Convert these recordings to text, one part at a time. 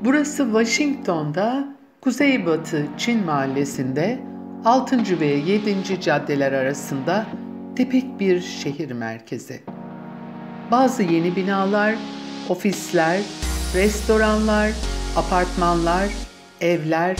Burası Washington'da Kuzeybatı Çin Mahallesi'nde 6. ve 7. caddeler arasında tipik bir şehir merkezi. Bazı yeni binalar, ofisler, restoranlar, apartmanlar, evler.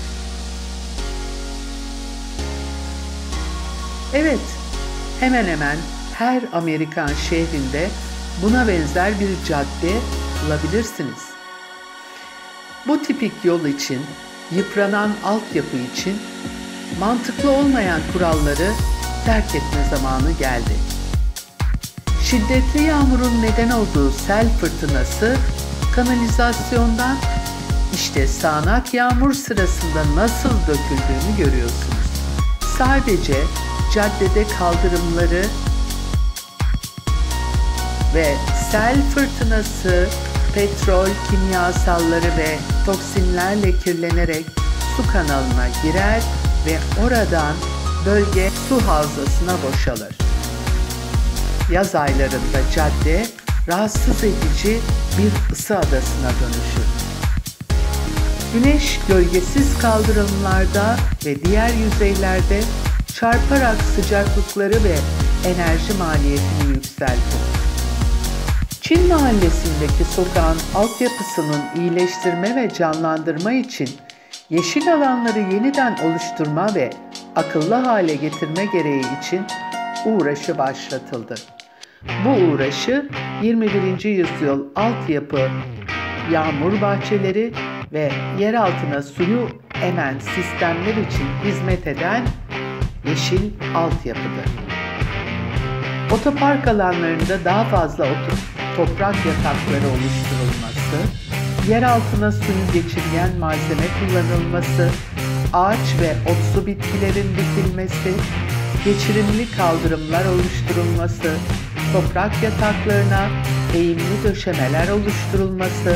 Evet, hemen hemen her Amerikan şehrinde buna benzer bir cadde bulabilirsiniz. Bu tipik yol için, yıpranan altyapı için mantıklı olmayan kuralları terk etme zamanı geldi. Şiddetli yağmurun neden olduğu sel fırtınası kanalizasyondan işte sağanak yağmur sırasında nasıl döküldüğünü görüyorsunuz. Sadece caddede kaldırımları ve sel fırtınası petrol, kimyasalları ve toksinlerle kirlenerek su kanalına girer ve oradan bölge su havzasına boşalır. Yaz aylarında cadde rahatsız edici bir ısı adasına dönüşür. Güneş gölgesiz kaldırımlarda ve diğer yüzeylerde çarparak sıcaklıkları ve enerji maliyetini yükseltir. Çin Mahallesi'ndeki sokağın altyapısının iyileştirme ve canlandırma için yeşil alanları yeniden oluşturma ve akıllı hale getirme gereği için uğraşı başlatıldı. Bu uğraşı 21. yüzyıl altyapı, yağmur bahçeleri ve yer altına suyu emen sistemler için hizmet eden yeşil altyapıdır. Otopark alanlarında daha fazla toprak yatakları oluşturulması, yer altına suyu geçirgen malzeme kullanılması, ağaç ve otsu bitkilerin dikilmesi, geçirimli kaldırımlar oluşturulması, toprak yataklarına eğimli döşemeler oluşturulması,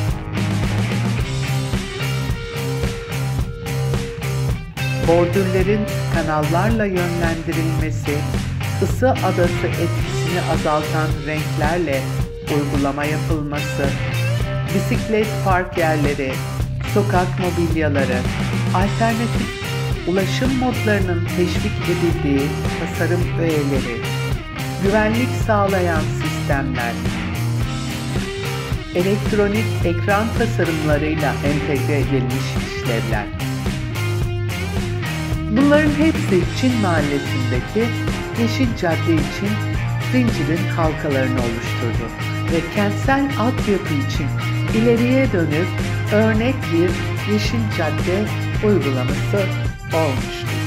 bordürlerin kanallarla yönlendirilmesi, ısı adası etkisini azaltan renklerle uygulama yapılması, bisiklet park yerleri, sokak mobilyaları, alternatif ulaşım modlarının teşvik edildiği tasarım öğeleri, güvenlik sağlayan sistemler, elektronik ekran tasarımlarıyla entegre edilmiş işlevler. Bunların hepsi Çin Mahallesi'ndeki Yeşil Cadde için zincirin halkalarını oluşturdu ve kentsel altyapı için ileriye dönük örnek bir Yeşil Cadde uygulaması olmuştur.